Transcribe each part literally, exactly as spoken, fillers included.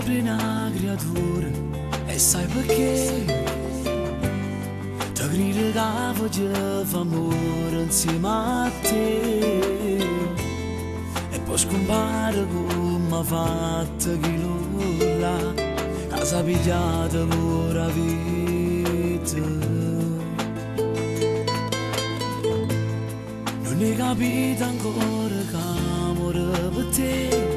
scopri una creatura e sai perché ti grida che faceva amore insieme a te e poi scompare come ha fatto chi lo là che si è pigliata pure la vita. Non hai capito ancora che amore per te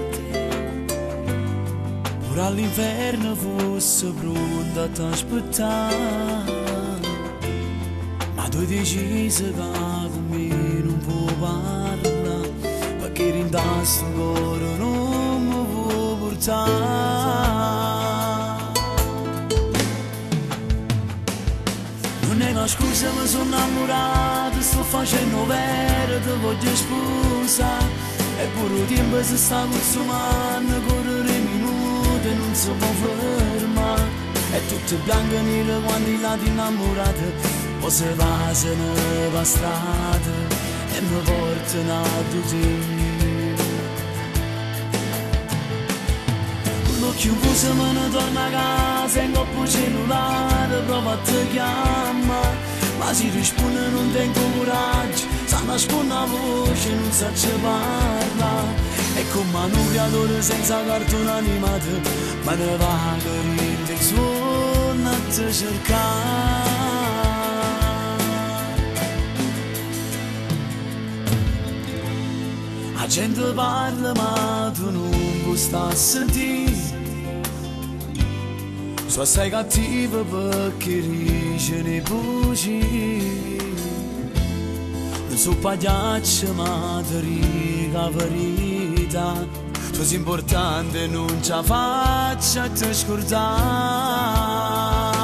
pure all'inferno fosse pronto a t'aspettare, ma tu hai deciso che con me non può parlare perché rindasto ancora non mi può portare. Non è una scusa, mi sono innamorato, sto facendo vero, ti voglio sposare, eppure il tempo si sta consumando, correre minuti non si può fermare, è tutto bianco e nero quando i lati innamorati poi si passano per strada e mi portano a tutti. L'occhio chiuso me ne torno a casa e coppo il cellulare provo a te chiamare, ma si risponde non tengo coraggio, sa nasconde la voce non sa ci parla, è come un creatore senza cartone animato, ma ne va che ride il suono a te cercare. La gente parla ma tu non puoi stare a sentire, so sei cattiva perché dice nei bugie, non so pagliaccio ma ti riga verità, tu sei importante non ce la faccio a te scordare.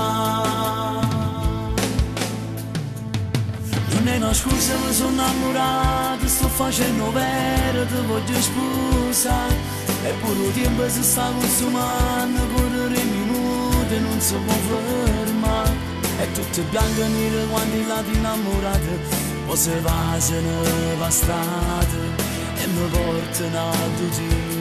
Non è una scusa, mi sono innamorato, sto facendo vero, ti voglio sposare, eppure il tempo si sta consumando, correre minuti non si può fermare, è tutto bianco e nero quando i lati innamorati poi si passano per strada e mi portano a tutti.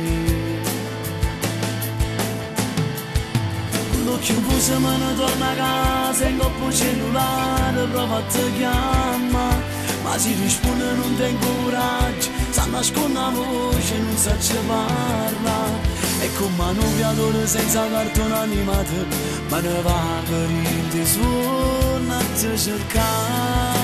L'occhio chiuso me ne torno a casa e coppo il cellulare provo a te chiamare, ma si risponde non tengo coraggio, sa nasconde la voce non sa ci parla, è come un creatore senza cartone animato, ma ne va che ride suona a te cercare.